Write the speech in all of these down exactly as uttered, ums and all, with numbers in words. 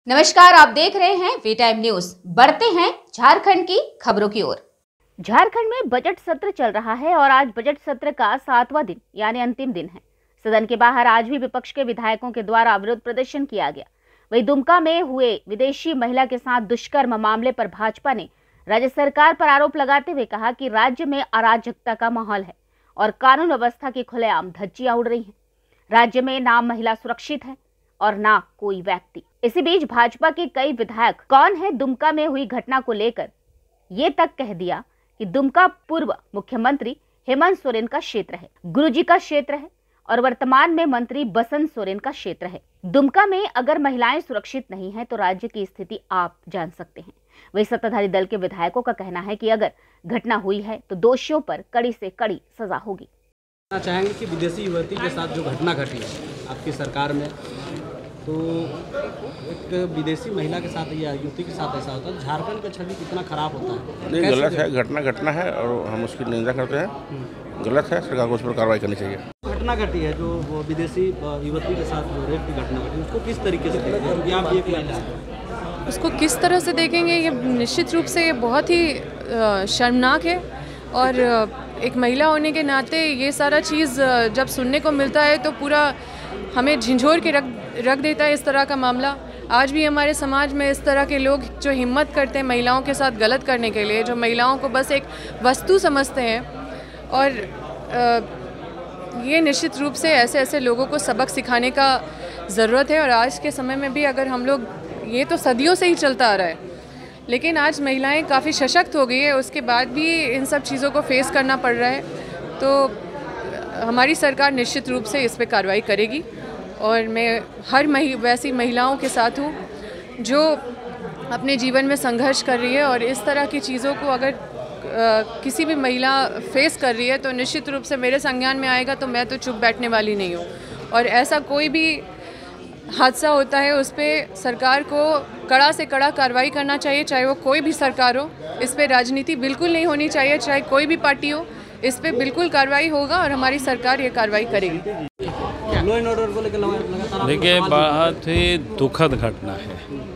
नमस्कार, आप देख रहे हैं वी टाइम न्यूज। बढ़ते हैं झारखंड की खबरों की ओर। झारखंड में बजट सत्र चल रहा है और आज बजट सत्र का सातवां दिन यानी अंतिम दिन है। सदन के बाहर आज भी विपक्ष के विधायकों के द्वारा विरोध प्रदर्शन किया गया। वहीं दुमका में हुए विदेशी महिला के साथ दुष्कर्म मामले पर भाजपा ने राज्य सरकार पर आरोप लगाते हुए कहा कि राज्य में अराजकता का माहौल है और कानून व्यवस्था की खुलेआम धज्जियां उड़ रही हैं। राज्य में ना महिला सुरक्षित है और ना कोई व्यक्ति। इसी बीच भाजपा के कई विधायक कौन है दुमका में हुई घटना को लेकर ये तक कह दिया कि दुमका पूर्व मुख्यमंत्री हेमंत सोरेन का क्षेत्र है, गुरुजी का क्षेत्र है और वर्तमान में मंत्री बसंत सोरेन का क्षेत्र है। दुमका में अगर महिलाएं सुरक्षित नहीं हैं तो राज्य की स्थिति आप जान सकते हैं। वही सत्ताधारी दल के विधायकों का कहना है कि अगर घटना हुई है तो दोषियों पर कड़ी से कड़ी सजा होगी। चाहेंगे कि विदेशी युवती के साथ जो घटना घटी है आपकी सरकार में, तो एक विदेशी महिला के साथ या युवती के साथ ऐसा होता है, झारखंड का छवि कितना खराब होता है। नहीं, गलत है, घटना घटना है और हम उसकी निंदा करते हैं। गलत है, सरकार को उस पर कार्रवाई करनी चाहिए। घटना घटी है जो वो विदेशी युवती के साथ जो रेप की घटना घटी, उसको किस तरीके से देखेंगे, क्योंकि आप ये महिला उसको किस तरह से देखेंगे, ये निश्चित रूप से ये बहुत ही शर्मनाक है। और एक महिला होने के नाते ये सारा चीज़ जब सुनने को मिलता है तो पूरा हमें झिंझोर के रख रख देता है। इस तरह का मामला आज भी हमारे समाज में इस तरह के लोग जो हिम्मत करते हैं महिलाओं के साथ गलत करने के लिए, जो महिलाओं को बस एक वस्तु समझते हैं, और ये निश्चित रूप से ऐसे ऐसे लोगों को सबक सिखाने का ज़रूरत है। और आज के समय में भी अगर हम लोग, ये तो सदियों से ही चलता आ रहा है, लेकिन आज महिलाएं काफ़ी सशक्त हो गई है, उसके बाद भी इन सब चीज़ों को फेस करना पड़ रहा है। तो हमारी सरकार निश्चित रूप से इस पर कार्रवाई करेगी और मैं हर मही वैसी महिलाओं के साथ हूँ जो अपने जीवन में संघर्ष कर रही है। और इस तरह की चीज़ों को अगर आ, किसी भी महिला फेस कर रही है तो निश्चित रूप से मेरे संज्ञान में आएगा, तो मैं तो चुप बैठने वाली नहीं हूँ। और ऐसा कोई भी हादसा होता है उस पर सरकार को कड़ा से कड़ा कार्रवाई करना चाहिए, चाहे वो कोई भी सरकार हो। इस पर राजनीति बिल्कुल नहीं होनी चाहिए, चाहे कोई भी पार्टी हो, इस पर बिल्कुल कार्रवाई होगा और हमारी सरकार ये कार्रवाई करेगी। लॉ एंड ऑर्डर को लेकर लगातार देखिए, बहुत ही दुखद घटना है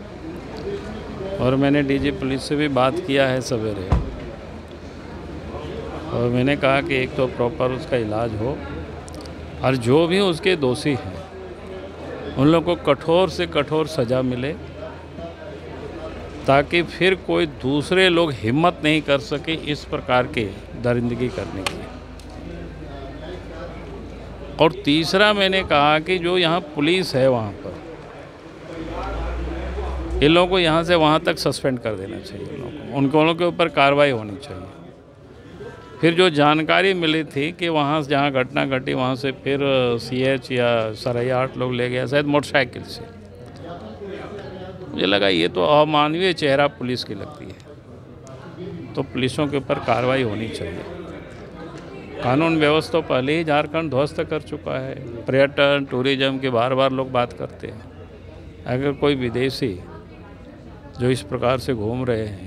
और मैंने डीजी पुलिस से भी बात किया है सवेरे, और मैंने कहा कि एक तो प्रॉपर उसका इलाज हो और जो भी उसके दोषी हैं उन लोगों को कठोर से कठोर सज़ा मिले, ताकि फिर कोई दूसरे लोग हिम्मत नहीं कर सके इस प्रकार के दरिंदगी करने की। और तीसरा मैंने कहा कि जो यहाँ पुलिस है वहाँ पर, इन लोगों को यहाँ से वहाँ तक सस्पेंड कर देना चाहिए। इन लोगों को, उनको लोगों के ऊपर कार्रवाई होनी चाहिए। फिर जो जानकारी मिली थी कि वहाँ से जहाँ घटना घटी वहाँ से फिर सीएच या सरैया आठ लोग ले गया शायद मोटरसाइकिल से, मुझे लगा ये तो अमानवीय चेहरा पुलिस की लगती है। तो पुलिसों के ऊपर कार्रवाई होनी चाहिए। कानून व्यवस्था पहले ही झारखंड ध्वस्त कर चुका है। पर्यटन टूरिज्म के बार बार लोग बात करते हैं, अगर कोई विदेशी जो इस प्रकार से घूम रहे हैं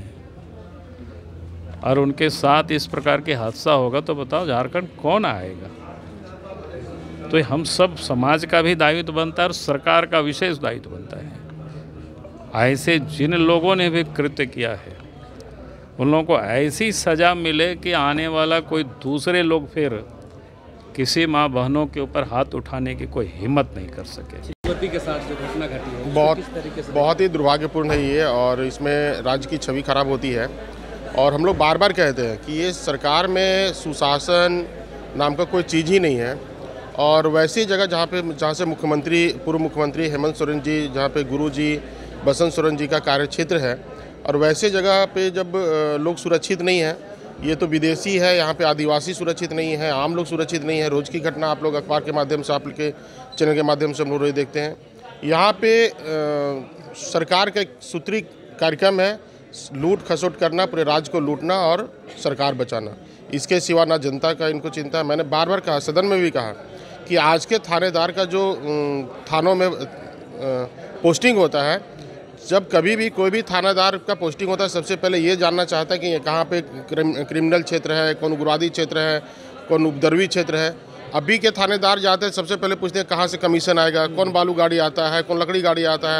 और उनके साथ इस प्रकार के हादसा होगा तो बताओ झारखंड कौन आएगा। तो हम सब समाज का भी दायित्व बनता है और सरकार का विशेष दायित्व बनता है। ऐसे जिन लोगों ने भी कृत्य किया है उन लोगों को ऐसी सज़ा मिले कि आने वाला कोई दूसरे लोग फिर किसी माँ बहनों के ऊपर हाथ उठाने की कोई हिम्मत नहीं कर सके। युवती के साथ जो घटना घटी है बहुत किस तरीके से बहुत ही दुर्भाग्यपूर्ण है ये, और इसमें राज्य की छवि खराब होती है। और हम लोग बार बार कहते हैं कि ये सरकार में सुशासन नाम का कोई चीज़ ही नहीं है। और वैसी जगह जहाँ पे जहाँ से मुख्यमंत्री पूर्व मुख्यमंत्री हेमंत सोरेन जी, जहाँ पे गुरुजी बसंत सोरेन जी का कार्यक्षेत्र है, और वैसे जगह पे जब लोग सुरक्षित नहीं हैं, ये तो विदेशी है, यहाँ पे आदिवासी सुरक्षित नहीं है, आम लोग सुरक्षित नहीं है। रोज़ की घटना आप लोग अखबार के माध्यम से, आप के चैनल के माध्यम से हम लोग रोज देखते हैं। यहाँ पे आ, सरकार का एक सूत्री कार्यक्रम है, लूट खसोट करना, पूरे राज्य को लूटना और सरकार बचाना। इसके सिवा ना जनता का इनको चिंता है। मैंने बार बार कहा, सदन में भी कहा कि आज के थानेदार का जो थानों में पोस्टिंग होता है, जब कभी भी कोई भी थानेदार का पोस्टिंग होता है, सबसे पहले ये जानना चाहता है कि ये कहाँ पे क्रिमिनल क्षेत्र है, कौन उग्रवादी क्षेत्र है, कौन उपद्रवी क्षेत्र है। अभी के थानेदार जाते हैं सबसे पहले पूछते हैं कहाँ से कमीशन आएगा, कौन बालू गाड़ी आता है, कौन लकड़ी गाड़ी आता है।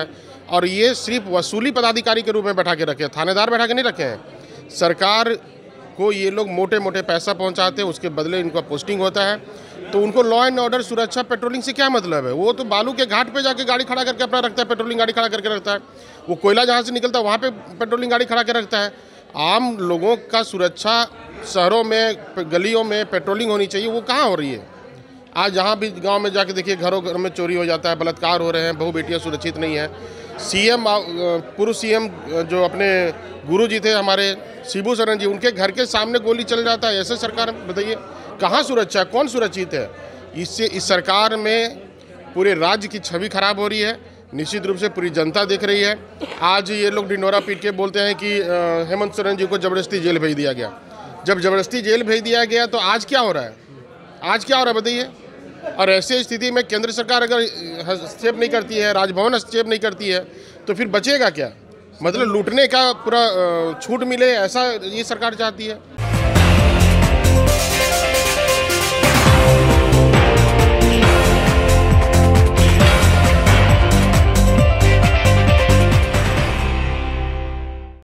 और ये सिर्फ वसूली पदाधिकारी के रूप में बैठा के रखे हैं, थानेदार बैठा के नहीं रखे हैं। सरकार को ये लोग मोटे मोटे पैसा पहुंचाते हैं, उसके बदले इनका पोस्टिंग होता है। तो उनको लॉ एंड ऑर्डर, सुरक्षा, पेट्रोलिंग से क्या मतलब है? वो तो बालू के घाट पे जाके गाड़ी खड़ा करके अपना रखता है, पेट्रोलिंग गाड़ी खड़ा करके रखता है। वो कोयला जहाँ से निकलता है वहाँ पे पेट्रोलिंग गाड़ी खड़ा कर रखता है। आम लोगों का सुरक्षा, शहरों में, गलियों में पेट्रोलिंग होनी चाहिए, वो कहाँ हो रही है? आज जहाँ भी गांव में जाके देखिए, घरों घर में चोरी हो जाता है, बलात्कार हो रहे हैं, बहू बेटियाँ सुरक्षित नहीं है। सीएम, पूर्व सीएम जो अपने गुरु जी थे हमारे शिबू सोरेन जी, उनके घर के सामने गोली चल जाता है। ऐसे सरकार, बताइए कहाँ सुरक्षा है, कौन सुरक्षित है? इससे इस सरकार में पूरे राज्य की छवि खराब हो रही है। निश्चित रूप से पूरी जनता देख रही है। आज ये लोग ढिंडोरा पीट के बोलते हैं कि हेमंत सोरेन जी को जबरदस्ती जेल भेज दिया गया। जब जबरदस्ती जेल भेज दिया गया तो आज क्या हो रहा है? आज क्या हो रहा है बताइए? और ऐसे स्थिति में केंद्र सरकार अगर हस्तक्षेप नहीं करती है, राजभवन हस्तक्षेप नहीं करती है, तो फिर बचेगा क्या? मतलब लूटने का पूरा छूट मिले, ऐसा ये सरकार चाहती है।